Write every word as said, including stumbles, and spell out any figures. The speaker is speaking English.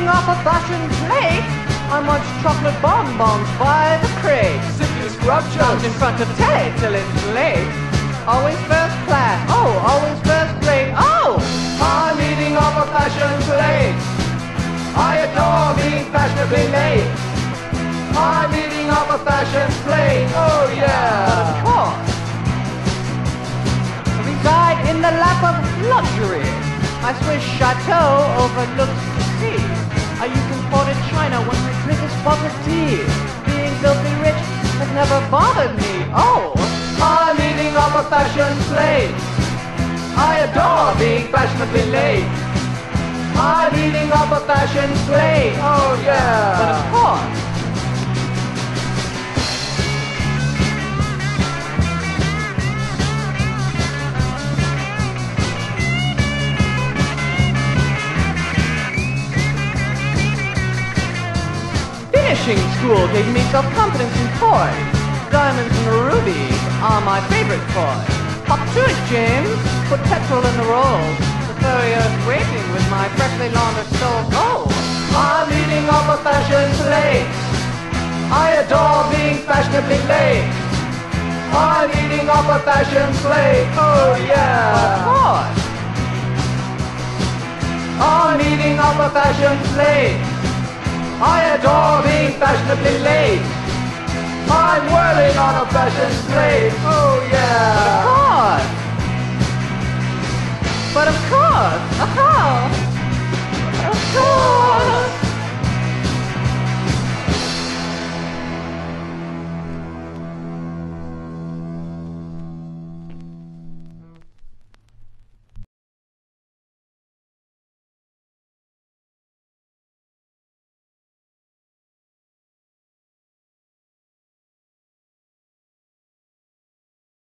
eating off a fashion plate. I munch chocolate bonbons by the crate. Simply scrumptious. Lounge in front of telly till it's late. Always first class, oh, always first grade, oh! I'm eating off a fashion plate. I adore being fashionably late. I'm eating off a fashion plate, oh yeah! But of course, reside in the lap of luxury. My Swiss chateau overlooks the sea. I use imported china when I drink a spot of tea. Being filthy rich has never bothered me, oh! I'm eating off a fashion plate. I adore being fashionably late. I'm eating off a fashion plate, oh yeah! But of course, finishing school gave me self-confidence and poise. Diamonds and rubies are my favorite toys. Hop to it, James. Put petrol in the rolls. The furrier's waiting with my freshly laundered soul. Oh! I'm eating off a fashion plate. I adore being fashionably late. I'm eating off a fashion plate, oh yeah! Of course! I'm eating off a fashion plate. I adore being fashionably late. I'm whirling on a fashion plate, oh yeah! But of course! But of course! Oh! Of course!